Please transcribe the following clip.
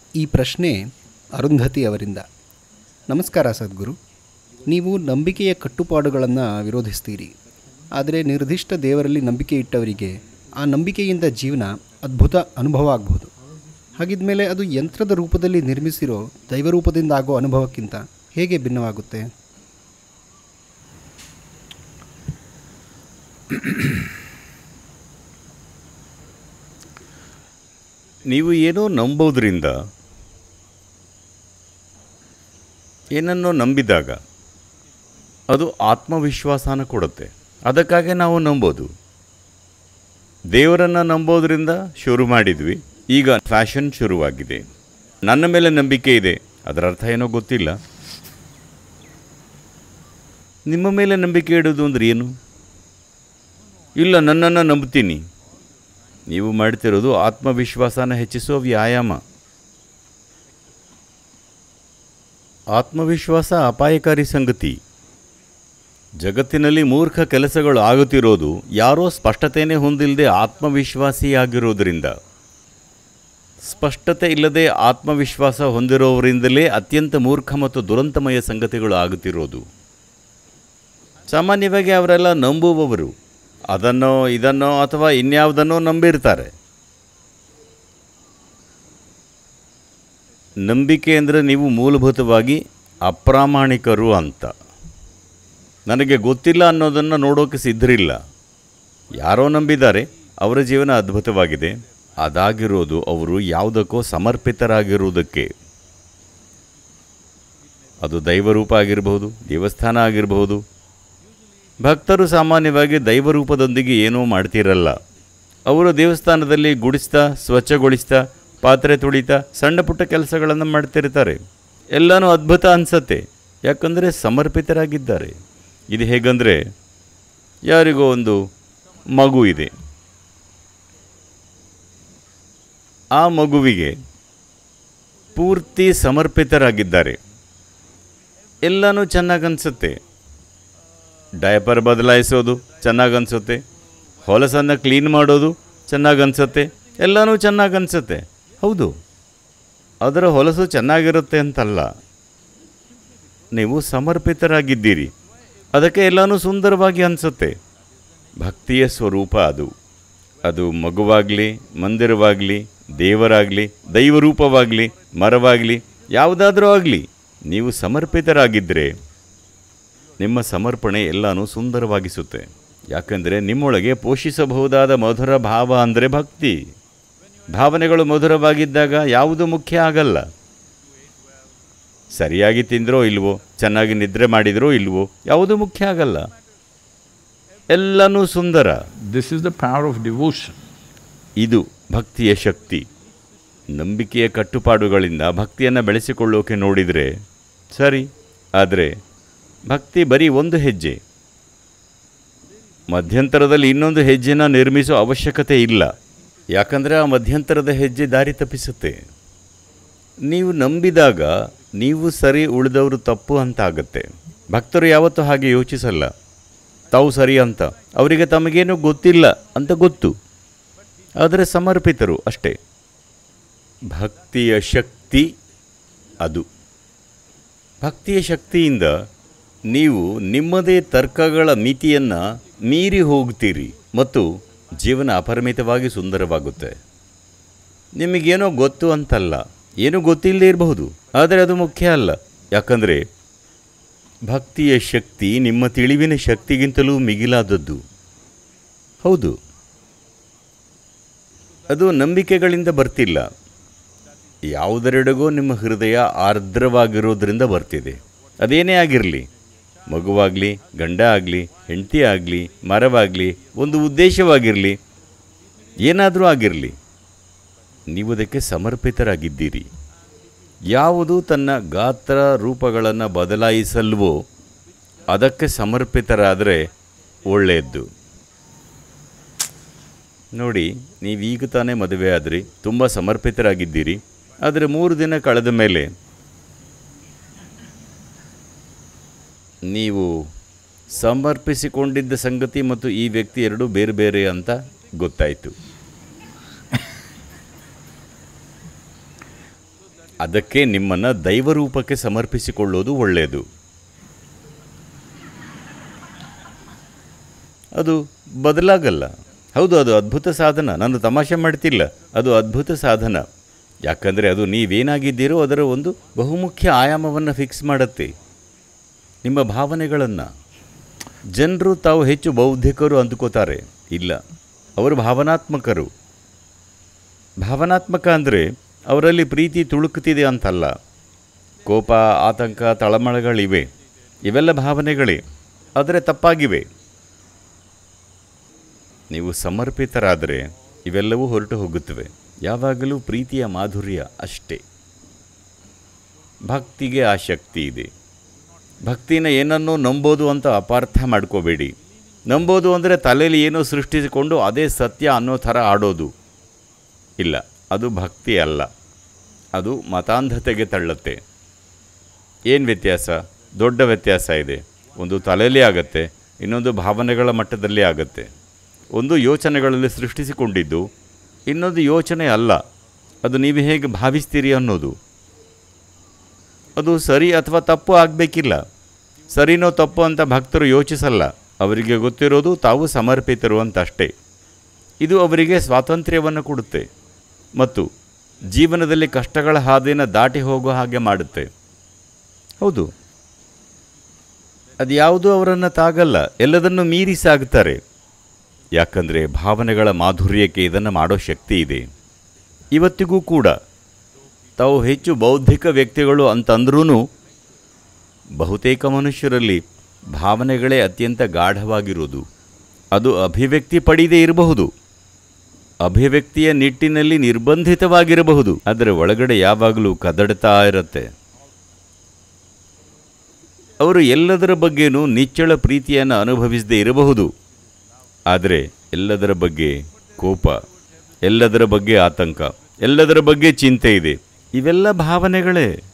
ಈ ಪ್ರಶ್ನೆ ಅರುಂಧತಿ ಅವರಿಂದ. ನಮಸ್ಕಾರ ಸದ್ಗುರು. ನೀವು ನಂಬಿಕೆಯ ಕಟ್ಟುಪಾಡುಗಳನ್ನು ವಿರೋಧಿಸ್ತೀರಿ. ಆದರೆ ನಿರ್ದಿಷ್ಟ ದೇವರಲ್ಲಿ ನಂಬಿಕೆ ಇಟ್ಟವರಿಗೆ ಆ ನಂಬಿಕೆಯಿಂದ ಜೀವನ ಅದ್ಭುತ ಅನುಭವ ಆಗಬಹುದು. ಹಾಗಿದ್ಮೇಲೆ ಅದು ಯಂತ್ರದ ರೂಪದಲ್ಲಿ ನಿರ್ಮಿಸಿರೋ ದೈವರೂಪದಿಂದ ಆಗೋ ಅನುಭವಕ್ಕಿಂತ ಹೇಗೆ ಭಿನ್ನವಾಗುತ್ತೆ? ನೀವು ಏನೋ ನಂಬೋದ್ರಿಂದ, ಏನನ್ನೋ ನಂಬಿದಾಗ ಅದು ಆತ್ಮವಿಶ್ವಾಸನ ಕೊಡುತ್ತೆ. ಅದಕ್ಕಾಗಿ ನಾವು ನಂಬೋದು. ದೇವರನ್ನು ನಂಬೋದ್ರಿಂದ ಶುರು ಮಾಡಿದ್ವಿ, ಈಗ ಫ್ಯಾಷನ್ ಶುರುವಾಗಿದೆ. ನನ್ನ ಮೇಲೆ ನಂಬಿಕೆ ಇದೆ, ಅದರ ಅರ್ಥ ಏನೋ ಗೊತ್ತಿಲ್ಲ. ನಿಮ್ಮ ಮೇಲೆ ನಂಬಿಕೆ ಇಡೋದು ಅಂದ್ರೆ ಏನು? ಇಲ್ಲ, ನನ್ನನ್ನು ನಂಬ್ತೀನಿ. ನೀವು ಮಾಡ್ತಿರೋದು ಆತ್ಮವಿಶ್ವಾಸನ ಹೆಚ್ಚಿಸೋ ವ್ಯಾಯಾಮ. ಆತ್ಮವಿಶ್ವಾಸ ಅಪಾಯಕಾರಿ ಸಂಗತಿ. ಜಗತ್ತಿನಲ್ಲಿ ಮೂರ್ಖ ಕೆಲಸಗಳು ಆಗುತ್ತಿರೋದು ಯಾರೋ ಸ್ಪಷ್ಟತೆಯೇ ಹೊಂದಿಲ್ಲದೆ ಆತ್ಮವಿಶ್ವಾಸಿಯಾಗಿರೋದ್ರಿಂದ. ಸ್ಪಷ್ಟತೆ ಇಲ್ಲದೆ ಆತ್ಮವಿಶ್ವಾಸ ಹೊಂದಿರೋವರಿಂದಲೇ ಅತ್ಯಂತ ಮೂರ್ಖ ಮತ್ತು ದುರಂತಮಯ ಸಂಗತಿಗಳು ಆಗುತ್ತಿರೋದು. ಸಾಮಾನ್ಯವಾಗಿ ಅವರೆಲ್ಲ ನಂಬುವವರು ಅದನ್ನೋ ಇದನ್ನೋ ಅಥವಾ ಇನ್ಯಾವುದನ್ನೋ ನಂಬಿರ್ತಾರೆ. ನಂಬಿಕೆ ಅಂದರೆ ನೀವು ಮೂಲಭೂತವಾಗಿ ಅಪ್ರಾಮಾಣಿಕರು ಅಂತ. ನನಗೆ ಗೊತ್ತಿಲ್ಲ ಅನ್ನೋದನ್ನು ನೋಡೋಕೆ ಸಿದ್ಧರಿಲ್ಲ. ಯಾರೋ ನಂಬಿದ್ದಾರೆ, ಅವರ ಜೀವನ ಅದ್ಭುತವಾಗಿದೆ. ಅದಾಗಿರೋದು ಅವರು ಯಾವುದಕ್ಕೋ ಸಮರ್ಪಿತರಾಗಿರುವುದಕ್ಕೆ. ಅದು ದೈವರೂಪ ಆಗಿರಬಹುದು, ದೇವಸ್ಥಾನ ಆಗಿರಬಹುದು. ಭಕ್ತರು ಸಾಮಾನ್ಯವಾಗಿ ದೈವರೂಪದೊಂದಿಗೆ ಏನೂ ಮಾಡ್ತಿರಲ್ಲ. ಅವರು ದೇವಸ್ಥಾನದಲ್ಲಿ ಗುಡಿಸ್ತಾ, ಸ್ವಚ್ಛಗೊಳಿಸ್ತಾ, ಪಾತ್ರೆ ತುಳಿತಾ, ಸಣ್ಣ ಪುಟ್ಟ ಕೆಲಸಗಳನ್ನು ಮಾಡ್ತಿರ್ತಾರೆ. ಎಲ್ಲನೂ ಅದ್ಭುತ ಅನಿಸತ್ತೆ, ಯಾಕಂದರೆ ಸಮರ್ಪಿತರಾಗಿದ್ದಾರೆ. ಇದು ಹೇಗಂದರೆ, ಯಾರಿಗೋ ಒಂದು ಮಗು ಇದೆ. ಆ ಮಗುವಿಗೆ ಪೂರ್ತಿ ಸಮರ್ಪಿತರಾಗಿದ್ದಾರೆ. ಎಲ್ಲನೂ ಚೆನ್ನಾಗನ್ಸುತ್ತೆ. ಡಯಪರ್ ಬದಲಾಯಿಸೋದು ಚೆನ್ನಾಗನ್ಸುತ್ತೆ, ಹೊಲಸನ್ನು ಕ್ಲೀನ್ ಮಾಡೋದು ಚೆನ್ನಾಗನ್ಸುತ್ತೆ, ಎಲ್ಲನೂ ಚೆನ್ನಾಗನ್ಸುತ್ತೆ. ಹೌದು, ಅದರ ಹೊಲಸು ಚೆನ್ನಾಗಿರುತ್ತೆ ಅಂತಲ್ಲ. ನೀವು ಸಮರ್ಪಿತರಾಗಿದ್ದೀರಿ, ಅದಕ್ಕೆ ಎಲ್ಲನೂ ಸುಂದರವಾಗಿ ಅನಿಸುತ್ತೆ. ಭಕ್ತಿಯ ಸ್ವರೂಪ ಅದು. ಅದು ಮಗುವಾಗಲಿ, ಮಂದಿರವಾಗಲಿ, ದೇವರಾಗಲಿ, ದೈವರೂಪವಾಗಲಿ, ಮರವಾಗಲಿ, ಯಾವುದಾದ್ರೂ ಆಗಲಿ, ನೀವು ಸಮರ್ಪಿತರಾಗಿದ್ದರೆ ನಿಮ್ಮ ಸಮರ್ಪಣೆ ಎಲ್ಲನೂ ಸುಂದರವಾಗಿಸುತ್ತೆ. ಯಾಕೆಂದರೆ ನಿಮ್ಮೊಳಗೆ ಪೋಷಿಸಬಹುದಾದ ಮಧುರ ಭಾವ ಅಂದರೆ ಭಕ್ತಿ. ಭಾವನೆಗಳು ಮಧುರವಾಗಿದ್ದಾಗ ಯಾವುದು ಮುಖ್ಯ ಆಗಲ್ಲ. ಸರಿಯಾಗಿ ತಿಂದ್ರೋ ಇಲ್ವೋ, ಚೆನ್ನಾಗಿ ನಿದ್ರೆ ಮಾಡಿದ್ರೋ ಇಲ್ವೋ, ಯಾವುದೂ ಮುಖ್ಯ ಆಗಲ್ಲ. ಎಲ್ಲನೂ ಸುಂದರ. This is the power of devotion. ಇದು ಭಕ್ತಿಯ ಶಕ್ತಿ. ನಂಬಿಕೆಯ ಕಟ್ಟುಪಾಡುಗಳಿಂದ ಭಕ್ತಿಯನ್ನು ಬೆಳೆಸಿಕೊಳ್ಳೋಕೆ ನೋಡಿದರೆ ಸರಿ, ಆದರೆ ಭಕ್ತಿ ಬರೀ ಒಂದು ಹೆಜ್ಜೆ. ಮಧ್ಯಂತರದಲ್ಲಿ ಇನ್ನೊಂದು ಹೆಜ್ಜೆನ ನಿರ್ಮಿಸೋ ಅವಶ್ಯಕತೆ ಇಲ್ಲ. ಯಾಕಂದರೆ ಆ ಮಧ್ಯಂತರದ ಹೆಜ್ಜೆ ದಾರಿ ತಪ್ಪಿಸುತ್ತೆ. ನೀವು ನಂಬಿದಾಗ ನೀವು ಸರಿ, ಉಳಿದವರು ತಪ್ಪು ಅಂತ ಆಗುತ್ತೆ. ಭಕ್ತರು ಯಾವತ್ತೂ ಹಾಗೆ ಯೋಚಿಸಲ್ಲ, ತಾವು ಸರಿ ಅಂತ. ಅವರಿಗೆ ತಮಗೇನೂ ಗೊತ್ತಿಲ್ಲ ಅಂತ ಗೊತ್ತು, ಆದರೆ ಸಮರ್ಪಿತರು ಅಷ್ಟೇ. ಭಕ್ತಿಯ ಶಕ್ತಿ ಅದು. ಭಕ್ತಿಯ ಶಕ್ತಿಯಿಂದ ನೀವು ನಿಮ್ಮದೇ ತರ್ಕಗಳ ಮಿತಿಯನ್ನು ಮೀರಿ ಹೋಗ್ತೀರಿ ಮತ್ತು ಜೀವನ ಅಪರಿಮಿತವಾಗಿ ಸುಂದರವಾಗುತ್ತೆ. ನಿಮಗೇನೋ ಗೊತ್ತು ಅಂತಲ್ಲ, ಏನೂ ಗೊತ್ತಿಲ್ಲದೆ ಇರಬಹುದು, ಆದರೆ ಅದು ಮುಖ್ಯ ಅಲ್ಲ. ಯಾಕಂದರೆ ಭಕ್ತಿಯ ಶಕ್ತಿ ನಿಮ್ಮ ತಿಳಿವಿನ ಶಕ್ತಿಗಿಂತಲೂ ಮಿಗಿಲಾದದ್ದು. ಹೌದು, ಅದು ನಂಬಿಕೆಗಳಿಂದ ಬರ್ತಿಲ್ಲ. ಯಾವುದರೆಡೆಗೋ ನಿಮ್ಮ ಹೃದಯ ಆರ್ದ್ರವಾಗಿರೋದ್ರಿಂದ ಬರ್ತಿದೆ. ಅದೇನೇ ಆಗಿರಲಿ, ಮಗುವಾಗಲಿ, ಗಂಡ ಆಗಲಿ, ಹೆಂಡತಿ ಆಗಲಿ, ಮರವಾಗಲಿ, ಒಂದು ಉದ್ದೇಶವಾಗಿರಲಿ, ಏನಾದರೂ ಆಗಿರಲಿ, ನೀವು ಅದಕ್ಕೆ ಸಮರ್ಪಿತರಾಗಿದ್ದೀರಿ. ಯಾವುದು ತನ್ನ ಗಾತ್ರ ರೂಪಗಳನ್ನು ಬದಲಾಯಿಸಲ್ವೋ ಅದಕ್ಕೆ ಸಮರ್ಪಿತರಾದರೆ ಒಳ್ಳೆಯದ್ದು. ನೋಡಿ, ನೀವೀಗ ತಾನೇ ಮದುವೆ ಆದ್ರಿ, ತುಂಬ ಸಮರ್ಪಿತರಾಗಿದ್ದೀರಿ. ಆದರೆ 3 ದಿನ ಕಳೆದ ಮೇಲೆ ನೀವು ಸಮರ್ಪಿಸಿಕೊಂಡಿದ್ದ ಸಂಗತಿ ಮತ್ತು ಈ ವ್ಯಕ್ತಿ ಎರಡೂ ಬೇರೆ ಬೇರೆ ಅಂತ ಗೊತ್ತಾಯಿತು. ಅದಕ್ಕೆ ನಿಮ್ಮನ್ನು ದೈವರೂಪಕ್ಕೆ ಸಮರ್ಪಿಸಿಕೊಳ್ಳೋದು ಒಳ್ಳೆಯದು. ಅದು ಬದಲಾಗಲ್ಲ. ಹೌದು, ಅದು ಅದ್ಭುತ ಸಾಧನ. ನಾನು ತಮಾಷೆ ಮಾಡ್ತಿಲ್ಲ, ಅದು ಅದ್ಭುತ ಸಾಧನ. ಯಾಕಂದರೆ ಅದು ನೀವೇನಾಗಿದ್ದೀರೋ ಅದರ ಒಂದು ಬಹುಮುಖ್ಯ ಆಯಾಮವನ್ನು ಫಿಕ್ಸ್ ಮಾಡುತ್ತೆ, ನಿಮ್ಮ ಭಾವನೆಗಳನ್ನು. ಜನರು ತಾವು ಹೆಚ್ಚು ಬೌದ್ಧಿಕರು ಅಂದ್ಕೋತಾರೆ. ಇಲ್ಲ, ಅವರು ಭಾವನಾತ್ಮಕರು. ಭಾವನಾತ್ಮಕ ಅಂದರೆ ಅವರಲ್ಲಿ ಪ್ರೀತಿ ತುಳುಕುತ್ತಿದೆ ಅಂತಲ್ಲ. ಕೋಪ, ಆತಂಕ, ತಳಮಳಗಳಿವೆ, ಇವೆಲ್ಲ ಭಾವನೆಗಳೇ, ಆದರೆ ತಪ್ಪಾಗಿವೆ. ನೀವು ಸಮರ್ಪಿತರಾದರೆ ಇವೆಲ್ಲವೂ ಹೊರಟು ಹೋಗುತ್ತವೆ. ಯಾವಾಗಲೂ ಪ್ರೀತಿಯ ಮಾಧುರ್ಯ ಅಷ್ಟೇ. ಭಕ್ತಿಗೆ ಆ ಶಕ್ತಿ ಇದೆ. ಭಕ್ತಿನ ಏನನ್ನೋ ನಂಬೋದು ಅಂತ ಅಪಾರ್ಥ ಮಾಡ್ಕೋಬೇಡಿ. ನಂಬೋದು ಅಂದರೆ ತಲೆಯಲ್ಲಿ ಏನೋ ಸೃಷ್ಟಿಸಿಕೊಂಡು ಅದೇ ಸತ್ಯ ಅನ್ನೋ ಥರ ಆಡೋದು. ಇಲ್ಲ, ಅದು ಭಕ್ತಿ ಅಲ್ಲ, ಅದು ಮತಾಂಧತೆಗೆ ತಳ್ಳುತ್ತೆ. ಏನು ವ್ಯತ್ಯಾಸ? ದೊಡ್ಡ ವ್ಯತ್ಯಾಸ ಇದೆ. ಒಂದು ತಲೆಯಲ್ಲಿ ಆಗತ್ತೆ, ಇನ್ನೊಂದು ಭಾವನೆಗಳ ಮಟ್ಟದಲ್ಲಿ ಆಗತ್ತೆ. ಒಂದು ಯೋಚನೆಗಳಲ್ಲಿ ಸೃಷ್ಟಿಸಿಕೊಂಡಿದ್ದು, ಇನ್ನೊಂದು ಯೋಚನೆ ಅಲ್ಲ. ಅದು ನೀವು ಹೇಗೆ ಭಾವಿಸ್ತೀರಿ ಅನ್ನೋದು. ಅದು ಸರಿ ಅಥವಾ ತಪ್ಪು ಆಗಬೇಕಿಲ್ಲ. ಸರಿನೋ ತಪ್ಪು ಅಂತ ಭಕ್ತರು ಯೋಚಿಸಲ್ಲ. ಅವರಿಗೆ ಗೊತ್ತಿರೋದು ತಾವು ಸಮರ್ಪಿತರು ಅಂತಷ್ಟೇ. ಇದು ಅವರಿಗೆ ಸ್ವಾತಂತ್ರ್ಯವನ್ನು ಕೊಡುತ್ತೆ ಮತ್ತು ಜೀವನದಲ್ಲಿ ಕಷ್ಟಗಳ ಹಾದಿನ ದಾಟಿ ಹೋಗೋ ಹಾಗೆ ಮಾಡುತ್ತೆ. ಹೌದು, ಅದು ಯಾವುದೂ ಅವರನ್ನು ತಾಗಲ್ಲ. ಎಲ್ಲದನ್ನು ಮೀರಿ ಸಾಗುತ್ತಾರೆ. ಯಾಕಂದರೆ ಭಾವನೆಗಳ ಮಾಧುರ್ಯಕ್ಕೆ ಇದನ್ನು ಮಾಡೋ ಶಕ್ತಿ ಇದೆ. ಇವತ್ತಿಗೂ ಕೂಡ ತಾವು ಹೆಚ್ಚು ಬೌದ್ಧಿಕ ವ್ಯಕ್ತಿಗಳು ಅಂತಂದ್ರೂ ಬಹುತೇಕ ಮನುಷ್ಯರಲ್ಲಿ ಭಾವನೆಗಳೇ ಅತ್ಯಂತ ಗಾಢವಾಗಿರೋದು. ಅದು ಅಭಿವ್ಯಕ್ತಿ ಪಡೆಯದೇ ಇರಬಹುದು, ಅಭಿವ್ಯಕ್ತಿಯ ನಿಟ್ಟಿನಲ್ಲಿ ನಿರ್ಬಂಧಿತವಾಗಿರಬಹುದು, ಅದರ ಒಳಗಡೆ ಯಾವಾಗಲೂ ಕದಡ್ತಾ ಇರುತ್ತೆ. ಅವರು ಎಲ್ಲದರ ಬಗ್ಗೆನೂ ನಿಚ್ಚಳ ಪ್ರೀತಿಯನ್ನು ಅನುಭವಿಸದೇ ಇರಬಹುದು, ಆದರೆ ಎಲ್ಲದರ ಬಗ್ಗೆ ಕೋಪ, ಎಲ್ಲದರ ಬಗ್ಗೆ ಆತಂಕ, ಎಲ್ಲದರ ಬಗ್ಗೆ ಚಿಂತೆ ಇದೆ. ಇವೆಲ್ಲ ಭಾವನೆಗಳೇ.